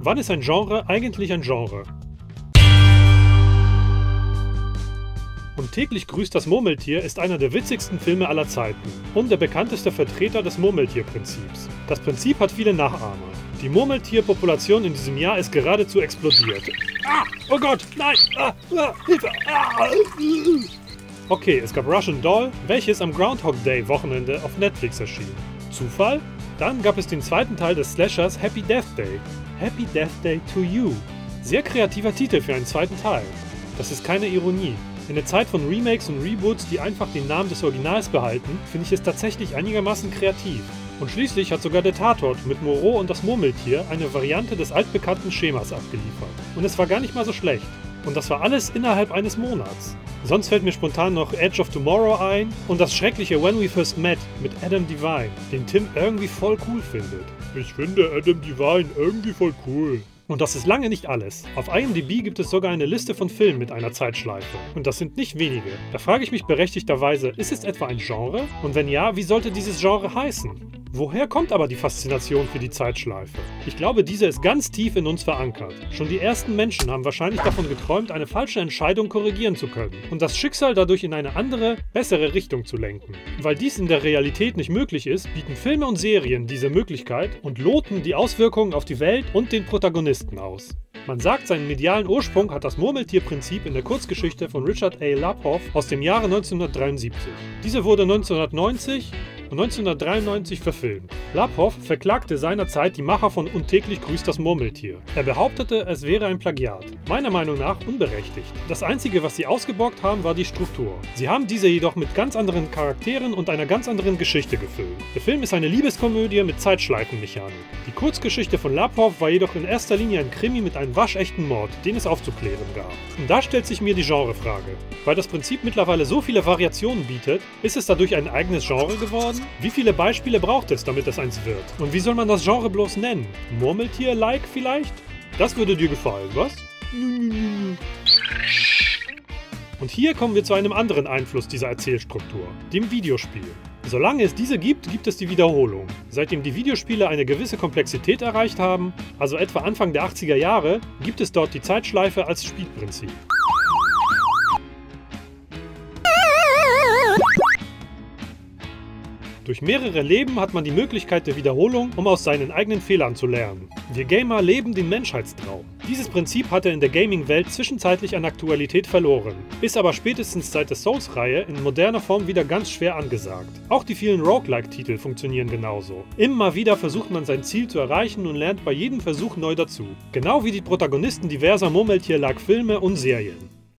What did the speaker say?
Wann ist ein Genre eigentlich ein Genre? Und täglich grüßt das Murmeltier ist einer der witzigsten Filme aller Zeiten und der bekannteste Vertreter des Murmeltierprinzips. Das Prinzip hat viele Nachahmer. Die Murmeltierpopulation in diesem Jahr ist geradezu explodiert. Ah! Oh Gott! Nein! Hilfe! Okay, es gab Russian Doll, welches am Groundhog Day Wochenende auf Netflix erschien. Zufall? Dann gab es den zweiten Teil des Slashers Happy Death Day. Happy Death Day to You. Sehr kreativer Titel für einen zweiten Teil. Das ist keine Ironie. In der Zeit von Remakes und Reboots, die einfach den Namen des Originals behalten, finde ich es tatsächlich einigermaßen kreativ. Und schließlich hat sogar der Tatort mit Moreau und das Murmeltier eine Variante des altbekannten Schemas abgeliefert. Und es war gar nicht mal so schlecht. Und das war alles innerhalb eines Monats. Sonst fällt mir spontan noch Edge of Tomorrow ein und das schreckliche When We First Met mit Adam Devine, den Tim irgendwie voll cool findet. Ich finde Adam Devine irgendwie voll cool. Und das ist lange nicht alles. Auf IMDb gibt es sogar eine Liste von Filmen mit einer Zeitschleife. Und das sind nicht wenige. Da frage ich mich berechtigterweise, ist es etwa ein Genre? Und wenn ja, wie sollte dieses Genre heißen? Woher kommt aber die Faszination für die Zeitschleife? Ich glaube, diese ist ganz tief in uns verankert. Schon die ersten Menschen haben wahrscheinlich davon geträumt, eine falsche Entscheidung korrigieren zu können und das Schicksal dadurch in eine andere, bessere Richtung zu lenken. Weil dies in der Realität nicht möglich ist, bieten Filme und Serien diese Möglichkeit und loten die Auswirkungen auf die Welt und den Protagonisten aus. Man sagt, seinen medialen Ursprung hat das Murmeltierprinzip in der Kurzgeschichte von Richard A. Lapov aus dem Jahre 1973. Diese wurde 1990 und 1993 verfilmt. Lapov verklagte seinerzeit die Macher von Und täglich grüßt das Murmeltier. Er behauptete, es wäre ein Plagiat. Meiner Meinung nach unberechtigt. Das Einzige, was sie ausgeborgt haben, war die Struktur. Sie haben diese jedoch mit ganz anderen Charakteren und einer ganz anderen Geschichte gefüllt. Der Film ist eine Liebeskomödie mit Zeitschleifenmechanik. Die Kurzgeschichte von Lapov war jedoch in erster Linie ein Krimi mit einem waschechten Mord, den es aufzuklären gab. Und da stellt sich mir die Genrefrage. Weil das Prinzip mittlerweile so viele Variationen bietet, ist es dadurch ein eigenes Genre geworden? Wie viele Beispiele braucht es, damit es eins wird? Und wie soll man das Genre bloß nennen? Murmeltier-like vielleicht? Das würde dir gefallen, was? Und hier kommen wir zu einem anderen Einfluss dieser Erzählstruktur, dem Videospiel. Solange es diese gibt, gibt es die Wiederholung. Seitdem die Videospiele eine gewisse Komplexität erreicht haben, also etwa Anfang der 80er Jahre, gibt es dort die Zeitschleife als Spielprinzip. Durch mehrere Leben hat man die Möglichkeit der Wiederholung, um aus seinen eigenen Fehlern zu lernen. Wir Gamer leben den Menschheitstraum. Dieses Prinzip hatte in der Gaming-Welt zwischenzeitlich an Aktualität verloren, ist aber spätestens seit der Souls-Reihe in moderner Form wieder ganz schwer angesagt. Auch die vielen Roguelike-Titel funktionieren genauso. Immer wieder versucht man sein Ziel zu erreichen und lernt bei jedem Versuch neu dazu. Genau wie die Protagonisten diverser Murmeltier-like Filme und Serien.